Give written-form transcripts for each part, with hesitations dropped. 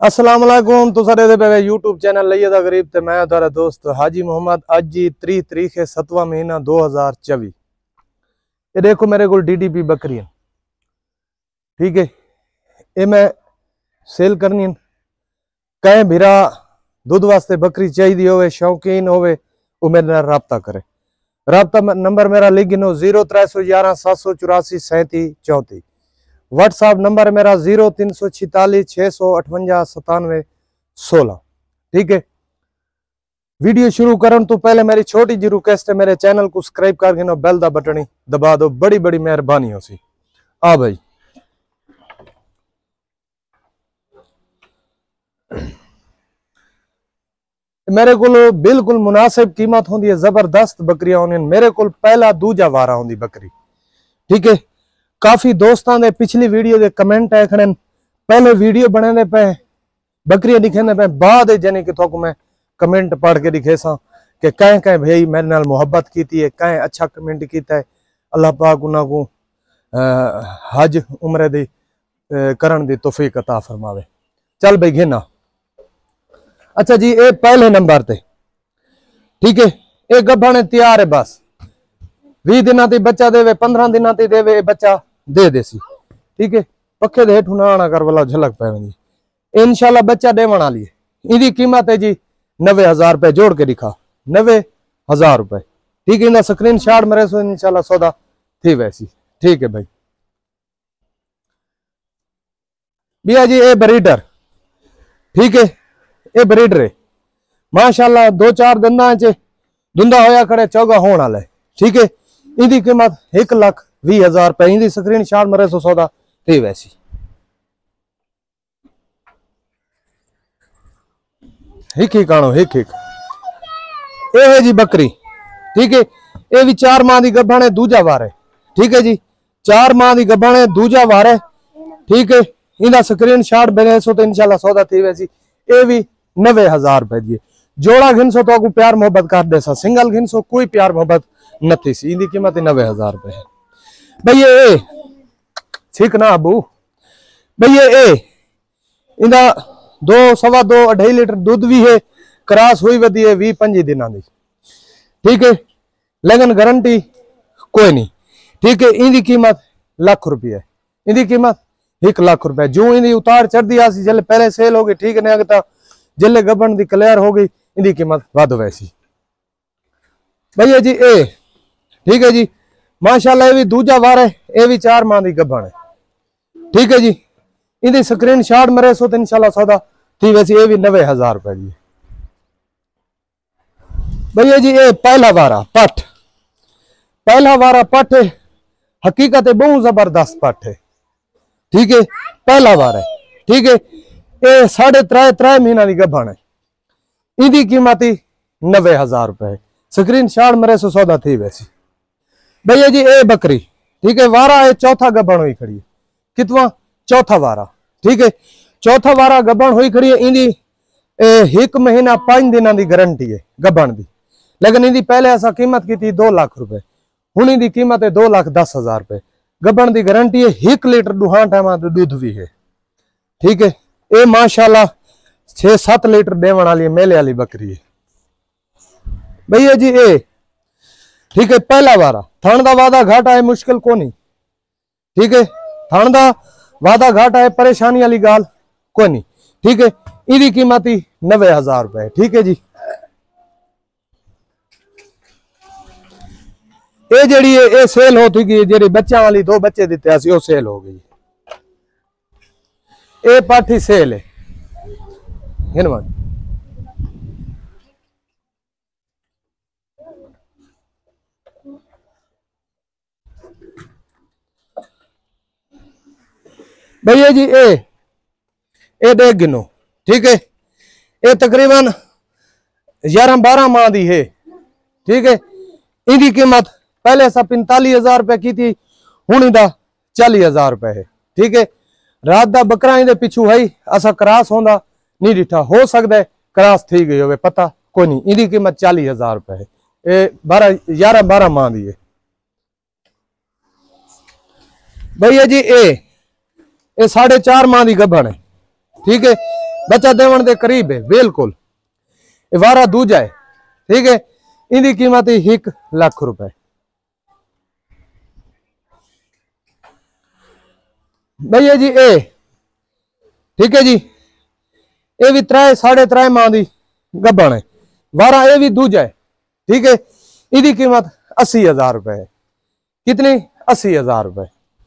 अस्सलाम वालेकुम। तुसा दे पे यूट्यूब चैनल लइए दा गरीब ते मैं तारा दोस्त हाजी मोहम्मद। अज जी 30 तारीख है 7वां महीना 2024। ये देखो मेरे को डीडीपी बकरियां, ठीक है, ये मैं सेल करनी है। कहीं भीरा दूध वास्ते बकरी चाहिए होवे, शौकीन होवे, वो मेरे नाल राब्ता करे। राब्ता नंबर मेरा लिख गिनो 0311 784 37 34। व्हाट्सएप नंबर मेरा 0346 658 97 16। ठीक है, वीडियो शुरू करने तो पहले मेरी छोटी जी रिक्वेस्ट है, मेरे चैनल को सब्सक्राइब करके बेल दा बटन दबा दो, बड़ी बड़ी मेहरबानी हो सी। आ भाई मेरे को बिल्कुल मुनासिब कीमत होंदी है, जबरदस्त बकरियां होंदी। मेरे को पहला दूजा वारा होंदी बकरी, ठीक है। काफी दोस्तों ने पिछली वीडियो के कमेंट है खड़े, पहले वीडियो बने पे बकरियां दिखे पे, बाद जानी कि थोक मैं कमेंट पढ़ के दिखे सा कि कहीं कहीं भाई मेरे नाल मोहब्बत की है, कहीं अच्छा कमेंट किया है। अल्लाह पाक उन्होंने को हज उम्र दी करन दी तौफीक अता फरमावे। चल भाई घिना। अच्छा जी, ये पहले नंबर ते, ठीक है, ये गब्बन तैयार है, बस 20 दिन ती बच्चा देवे, 15 दिन ती देवे, बच्चा दे देसी, ठीक है। पखे दे हेठू ना आना कर वाला झलक पे इंशाल्लाह बच्चा देवन वाली है। इदी कीमत है जी 90,000 रुपए, जोड़ के दिखा 90,000 रुपए, ठीक है। इनका स्क्रीन शॉट मेरे सो इंशाल्लाह सौदा थी वैसी, ठीक है भाई। भैया जी ये ब्रीडर, ठीक है, ये ब्रीडर है माशाल्लाह, 2-4 दंदा च दुंदा होया खड़े, चौगा होने वाला है, ठीक है। इनकी कीमत 1,20,000 रुपए, इनकी स्क्रीन शॉट मेरे सो सौदा थी वैसी। हिक ही कानो हिक हिक ये है जी बकरी, ठीक है। ये भी 4 माह की गब्बन है, दूजा वार है, ठीक है जी। 4 माह की गब्बन है, दूजा वार है, ठीक है। इनका स्क्रीन शॉट बने सो तो इंशाल्लाह सौदा थी वैसी। ये भी 90,000 रुपए दी। जोड़ा घिनसो तो प्यार मोहब्बत कर दे सा, सिंगल घिनसो कोई प्यार मोहब्बत नहीं सी। इनकी कीमत 90,000 रुपए है भैया। ये ठीक ना अबू भैया, ये इनका 2, सवा 2, 2.5 लीटर दूध भी है, क्रॉस हुई वधी है 20-25 दिनों की, ठीक है। लेकिन गारंटी कोई नहीं, ठीक है। इनकी कीमत ₹1,00,000 है, इनकी कीमत 1,00,000 जो इनकी उतार चढ़ती आसी, जल्द पहले सेल हो गई, ठीक है, नहीं अगता जल्द गबन की क्लियर हो गई, इनकी कीमत वध वैसी भैया जी। ए ठीक है जी, माशाल्लाह ये भी दूजा वार है, ये भी 4 माह की गबन है, ठीक है जी। इनकी स्क्रीन शॉट मेरे सो तो इंशाल्लाह सौदा थी वैसी। ये भी 90,000 रुपए जी भैया जी। ये पहला वारा पट, पहला वारा पट है, हकीकत है बहुत जबरदस्त पट है, ठीक है। पहला वार है, ठीक है। ये 3.5 महीना की गबन है, इनकी कीमत ही 90,000 रुपए है, स्क्रीन शॉट मेरे सो सौदा थी वैसी भैया जी। ये बकरी, ठीक है, वारा है, चौथा गबन हुई खड़ी है, कितवा चौथा वारा, ठीक है। चौथा वारा गबन हुई खड़ी है। इनकी 1 महीना 5 दिनों की गारंटी है गबन की, लेकिन इनकी पहले ऐसा कीमत की थी 2 लाख रुपए, हूं इनकी कीमत है 2,10,000 रुपए। गबन की गारंटी है, 1 लीटर दुहा टाइम दूध भी है, ठीक है। ये माशाल्लाह 6-7 लीटर देवन वाली मेले वाली बकरी है भैया जी। ये ठीक है, पहला वारा, थन का वादा घाटा है, मुश्किल को नहीं, ठीक है। थन का वादा घाटा है, परेशानी वाली गाल कोई नहीं, ठीक है। इनकी कीमत ही 90,000 रुपए, ठीक है जी। ये जड़ी है ये सेल हो चुकी, जी बच्चा वाली 2 बच्चे दिते वो सेल हो गई। ये पाठी सेल है हिनवन भैया जी। ये देख गिनो, ठीक है। ये तकरीबन 11-12 माह की है, ठीक है। इनकी कीमत पहले ऐसा 45,000 रुपए की थी, हूं इनका 40,000 रुपए है, ठीक है। रात का बकरा इनके पिछू है, असा क्रॉस होंदा नहीं डिठा, हो सकता है क्रॉस थी गई हो, पता कोई नहीं। इनकी कीमत 40,000 रुपए है, ये 11-12 माह की है भैया जी। ये 4.5 माह की गबन है, ठीक है। बच्चा देवन के करीब है बिल्कुल। वारा दूजा है, ठीक है। इनकी कीमत 1 लाख रुपए। भैया जी ए, ठीक है जी, ये भी 3 साढ़े 3 माह की गब्बन है। वारा ये भी दूजा है, ठीक है। इसकी कीमत 80,000 रुपए है। कितनी? 80,000 रुपए।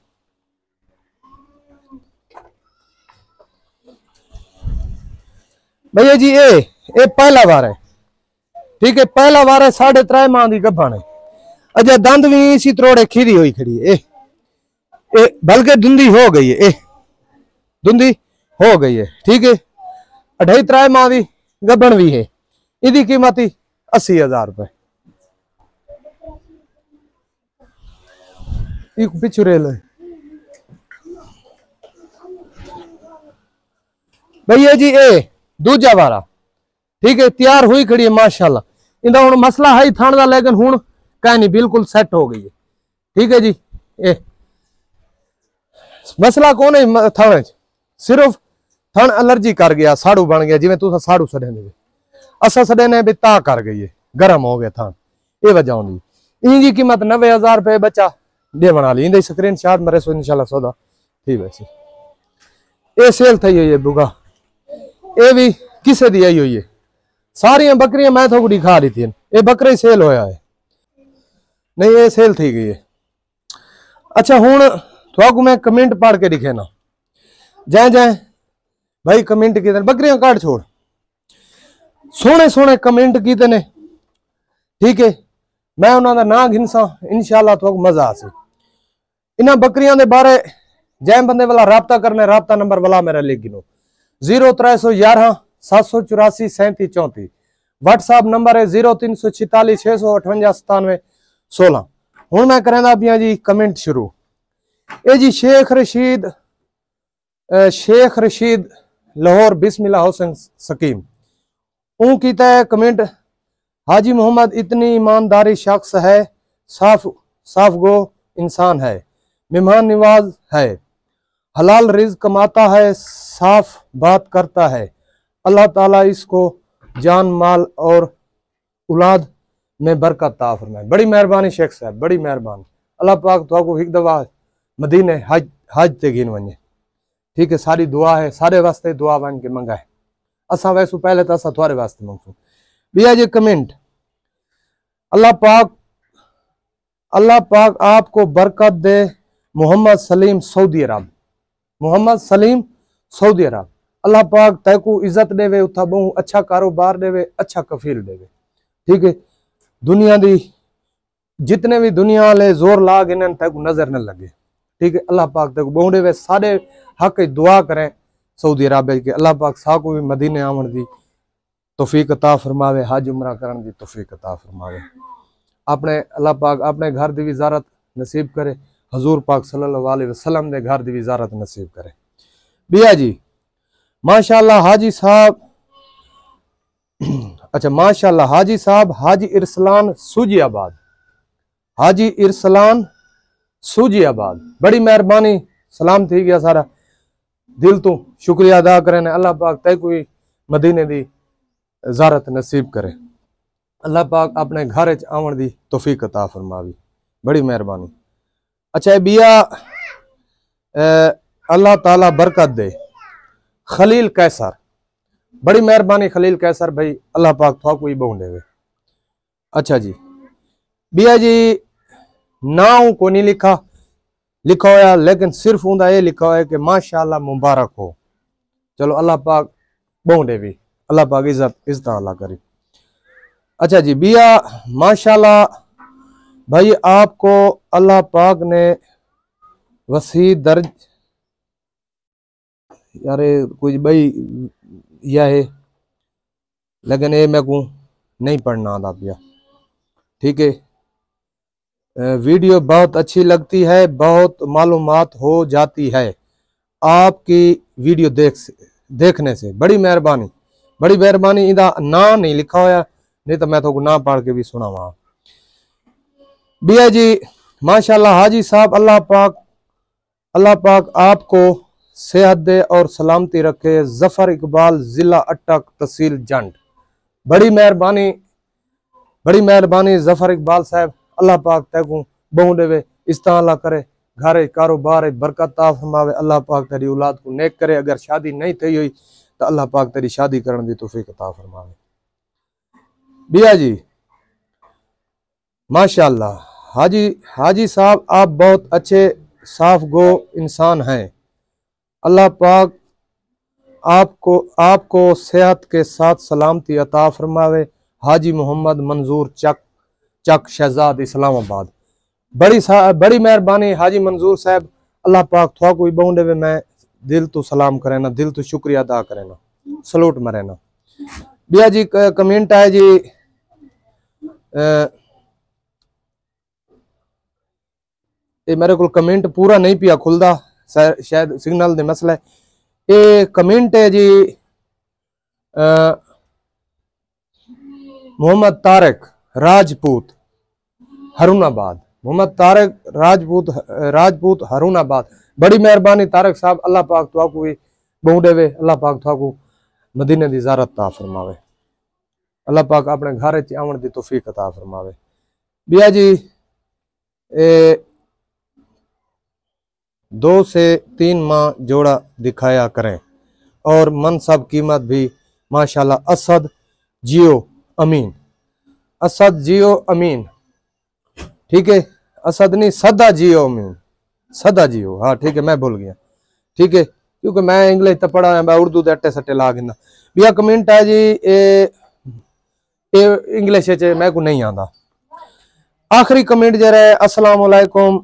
भैया जी ये पहला बार है, ठीक है। पहला बार है, 3.5 माह की गब्बन है। अजय दंद भी इसी त्रोड़े खीरी हुई खड़ी है। बल्कि धुंधी हो गई है, धुंधी हो गई है, ठीक है। 2.5 माह की गब्बन भी है। इसकी कीमत 80,000 रुपए। पिछू रेल है। भैया जी दूजा वारा, ठीक है, तैयार हुई खड़ी है माशाल्लाह। इंदा हुण मसला है थान का, लेकिन हुण कहीं नहीं, बिल्कुल सेट हो गई है, ठीक है जी। मसला कौन है थाने, सिर्फ थान एलर्जी कर गया, साड़ू बन गया। जिवें तुसा साड़ू सड़े ने, असा सड़े ने भी ता कर गई है, गर्म हो गया थान, ये वजह होंगी। इनकी कीमत 90,000 रुपए। बच्चा दे बना ली, इंदे स्क्रीन शॉट मरे सो इंशाल्लाह सौदा ठीक है। ये सेल थी हुई है बुगा, ये भी किसे दी आई हुई है। सारिया बकरियां मैं थोड़ी दिखा रही थी, ये बकरे सेल होया है, नहीं ये सेल थी गई है। अच्छा हुण थोड़ा मैं कमेंट पढ़ के दिखे ना, जय जय भाई कमेंट किए बकरियां काट छोड़, सोने सोने कमेंट किए ने, ठीक है। मैं उन्होंने ना गिनसा, इंशाल्लाह थोड़ा मजा आसे। इन्होंने बकरियां के बारे जै बंदे वाला राबता करने, राबता नंबर वाला मेरा लिख गिनो 0311 784 37 34। व्हाट्सएप नंबर है 0346 658 97 16। हूँ मैं करेंदा पिया जी कमेंट शुरू। ये जी शेख रशीद लाहौर बिस्मिल्लाह हुसैन सकीम ऊ कीता है कमेंट। हाजी मोहम्मद इतनी ईमानदारी शख्स है, साफ गो इंसान है, मेहमान नवाज है, हलाल रिज़्क कमाता है, साफ बात करता है। अल्लाह ताला इसको जान माल और औलाद में बरकत अता फरमाए। बड़ी मेहरबानी शेख साहब, बड़ी मेहरबानी। अल्लाह पाक तुहाको एक दफा मदीने हज ते गिन वने, ठीक है। सारी दुआ है, सारे वास्ते दुआ बन के मंगा है। असा वैसू पहले तो असा थोड़े वास्ते मंगसू भैया जी कमेंट। अल्लाह पाक आपको बरकत दे। Mohammad Salim Saudi Arab, Mohammad Salim Saudi Arab. अल्लाह पाक तैको इज्जत देवे, उथा बहु अच्छा कारोबार देवे, अच्छा कफील देवे, ठीक है। दुनिया दी जितने भी दुनिया वाले जोर लाग इन्हें तैको नजर न लगे, ठीक है। अल्लाह पाक तैको बहु देवे। सारे हक दुआ करें सऊदी अरब के अल्लाह पाक साको भी मदीने आवन दी तौफीक अता फरमावे, हज उमरा करन दी तौफीक अता फरमावे। अपने अल्लाह पाक अपने घर दी विजारत नसीब करे, हजूर पाक सल्लल्लाहु अलैहि वसल्लम दे घर दी विजारत नसीब करे। बिया जी माशाल्लाह हाजी साहब, अच्छा माशाल्लाह हाजी साहब, हाजी इरसलान सूजियाबाद, हाजी इरसलान सूजियाबाद, बड़ी मेहरबानी। सलाम थी गया सारा दिल तो शुक्रिया अदा करें। अल्लाह पाक तय कोई मदीने दी ज़ारत नसीब करे। अल्लाह पाक अपने घर आवन दी तौफीक अता फरमावी, बड़ी मेहरबानी। अच्छा बिया अल्लाह ताला बरकत दे। खलील कैसर, बड़ी मेहरबानी खलील कैसर भाई, अल्लाह पाक थोड़ा कोई बहु देवे। अच्छा जी बिया जी नाउ को नहीं लिखा होया, लेकिन सिर्फ उनका ये लिखा हुआ है कि माशाल्लाह मुबारक हो। चलो अल्लाह पाक बहु देवी, अल्लाह पाक इज्जत अल्लाह करी। अच्छा जी बिया माशाल्लाह भाई आपको अल्लाह पाक ने वसी दर्ज, यारे कुछ भाई यह है, लेकिन ये मेरे को नहीं पढ़ना आता पिया, ठीक है। वीडियो बहुत अच्छी लगती है, बहुत मालूमात हो जाती है आपकी वीडियो देखने से, बड़ी मेहरबानी, बड़ी मेहरबानी। इदा ना नहीं लिखा होया, नहीं तो मैं तो ना पढ़ के भी सुना वहां। बिया जी माशाल्लाह हाजी साहब, अल्लाह पाक आपको सेहत दे और सलामती रखे। जफर इकबाल, जिला अटक, तहसील जंड। बड़ी मेहरबानी जफर इकबाल साहब। अल्लाह पाक तैकू बहु देवे, इस्ताला करे, घरे कारोबार बरकत ता फरमावे। अल्लाह पाक तेरी औलाद को नेक करे। अगर शादी नहीं थी हुई तो अल्लाह पाक तेरी शादी करने की तौफीक अता फरमावे। बिया जी माशाअल्लाह। हाजी साहब आप बहुत अच्छे साफ गो इंसान हैं। अल्लाह पाक आपको सेहत के साथ सलामती अता फरमावे। हाजी मोहम्मद मंजूर चक शहजाद इस्लामाबाद। बड़ी मेहरबानी हाजी मंजूर साहब। अल्लाह पाक थोड़ा कोई बहु देवे। मैं दिल तो सलाम करे ना, दिल तो शुक्रिया अदा करे ना, सलूट मरे ना। बिया जी कमेंट है जी, ये मेरे को कमेंट पूरा नहीं पिया खुलदा, शायद सिग्नल दे मसला है। ये कमेंट है जी मोहम्मद तारक राजपूत हरुणाबाद। मोहम्मद तारक राजपूत हरुणाबाद। बड़ी मेहरबानी तारक साहब। अल्लाह पाक तो आपको भी बहु देवे। अल्लाह पाक तो आपको मदीने दी ज़ियारत ता फरमावे। अल्लाह पाक अपने घर च आवन दी तौफीक अता फरमावे। बिया जी 2 से 3 माह जोड़ा दिखाया करें और मनसब कीमत भी माशाल्लाह। असद जियो अमीन, ठीक है। असद नहीं, सदा जियो अमीन, सदा जियो। हाँ ठीक है, मैं भूल गया, ठीक है, क्योंकि मैं इंग्लिश तो पढ़ा है, मैं उर्दू दे अट्टे सट्टे ला गिंदा। बिया कमेंट है जी इंग्लिश मैं को नहीं आंदा। आखिरी कमेंट जरा है, अस्सलाम वालेकुम।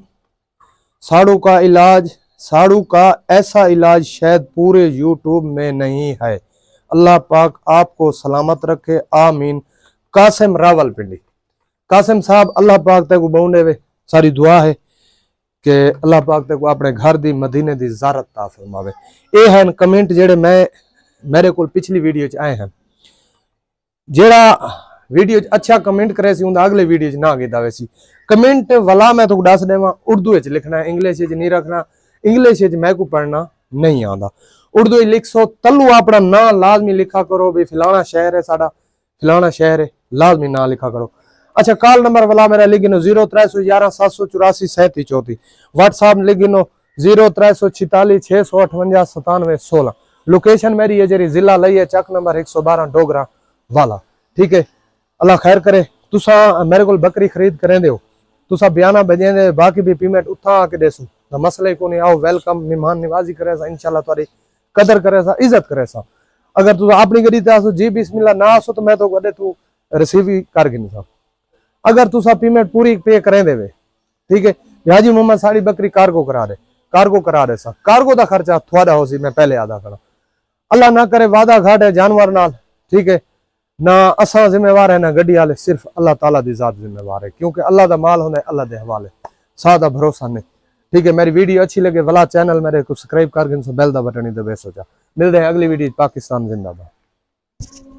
साड़ू का ऐसा इलाज शायद पूरे यूट्यूब में नहीं है। अल्लाह पाक आपको सलामत रखे, आमीन। कासिम रावलपिंडी। कासिम साहब अल्लाह पाक तक बहु देवे। सारी दुआ है कि अल्लाह पाक तक अपने घर दी मदीने दी ज़ियारत ता फरमावे। ये हैं कमेंट जेड़े मेरे को पिछली वीडियो च आए हैं। जेड़ा वीडियो अच्छा कमेंट करे सी उनका अगले वीडियो च ना गिदा वैसी कमेंट वाला मैं तो दस देवा। उर्दू च लिखना है, इंग्लिश च नहीं रखना। इंग्लिश च मैं को पढ़ना नहीं आता। उर्दू लिख सो तलू अपना ना लाजमी लिखा करो भी फलाना शहर है साडा, फलाना शहर है, लाजमी ना लिखा करो। अच्छा कॉल नंबर वाला मेरा लिख गिनो 0311 784 3734। व्हाट्सएप लिख गिनो 0346 658 97 16। लोकेशन मेरी है जी जिला लई है, चक नंबर 112 डोगरा वाला, ठीक है। अल्लाह खैर करे। तुसा मेरे को बकरी खरीद करें दो, तुसा बयाना भेजें दे, बाकी भी पेमेंट उठा आके देसू, मसले को नहीं। आओ वेलकम, मेहमान नवाजी करे सा, इंशाल्लाह तुम्हारी कदर करे सा, इज्जत करे सा। अगर तुसा अपनी गड्डी ते आसो जी बिस्मिल्लाह ना आसो तो मैं तो कदे तू रिसीव ही कर गिन सा। अगर तुसा पेमेंट पूरी पे करें देवे, ठीक है। हाजी मोहम्मद साड़ी बकरी कार्गो करा दे सा। कार्गो का खर्चा थोड़ा हो सी, मैं पहले आदा करा। अल्लाह ना करे वादा घाट है जानवर नाल, ठीक है। ना असा जिम्मेवार है ना गड्डी वाले, सिर्फ अल्लाह ताला दी जात जिम्मेवार है, क्योंकि अल्लाह दा माल होना है अल्लाह दे हवाले, सादा भरोसा नहीं, ठीक है। मेरी वीडियो अच्छी लगे वाला चैनल मेरे को सब्सक्राइब कर बेल दा बटन ही दबे सो जा। मिलते हैं अगली वीडियो। पाकिस्तान जिंदाबाद।